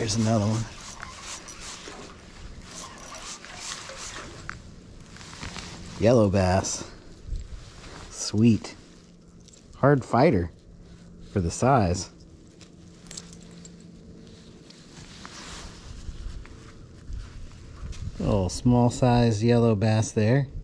There's another one. Yellow bass. Sweet. Hard fighter for the size. Little small size yellow bass there.